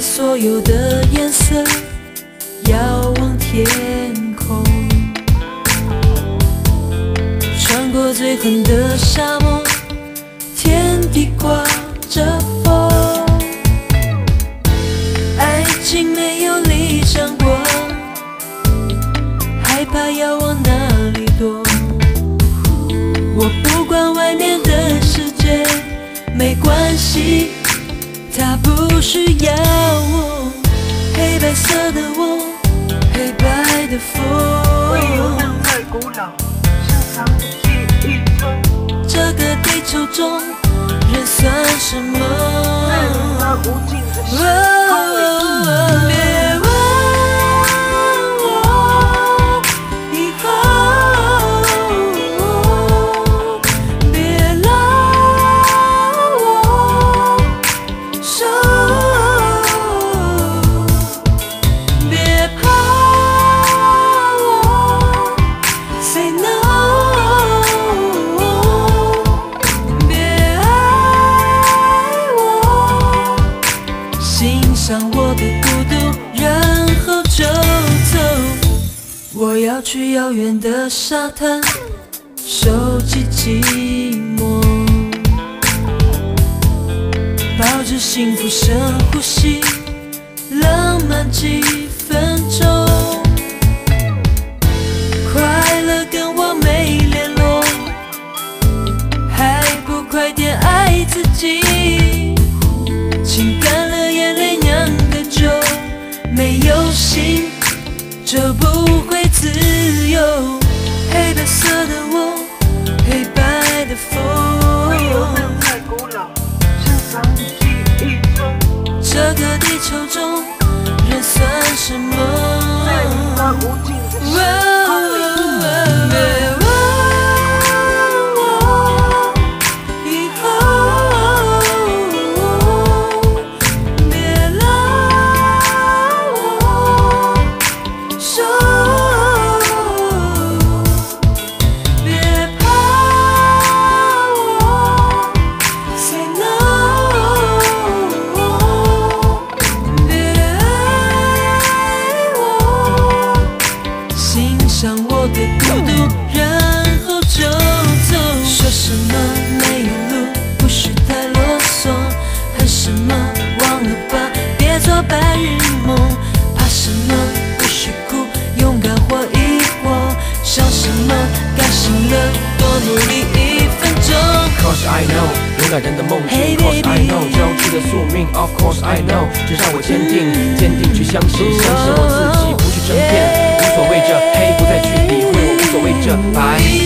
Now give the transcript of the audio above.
所有的颜色，遥望天空，穿过最狠的沙漠，天地刮着风。爱情没有理想国，害怕要往哪里躲。我不管外面的世界，没关系，它不需要我。黑白色的我，黑白的风。 会有人太古老，深藏在记忆中。 这个地球中，人算什么？ 在那无尽的时空里， 别问我以后，别拉我手，别怕我 say no， 别爱我，欣赏我的孤独，然后就走。我要去遥远的沙滩，收集寂寞，抱着幸福深呼吸，浪漫几分钟。快乐跟我没联络，还不快点爱自己？情干了眼泪酿的酒，没有心就不会自由。黑白色的我，黑白的会有风。 人太古老，深藏在记忆中。 这个地球中，人算什么？ 在那无尽的时空里， 别问我以后，别拉我手，别怕我 say no， 别爱我，欣赏我的孤独，然后就走。说什么没有路，不许太啰嗦，恨什么忘了吧，别做白日梦。怕什么不许哭，勇敢活一活。想什么该醒了，多努力1分钟。 Cause I know， 勇敢人的梦境。 Hey Cause I baby know， 交织的宿命。Of course I know， 只让我坚定，坚定去相信，相信我自己，不去争辩，无所谓这黑不再去理会，我无所谓这白。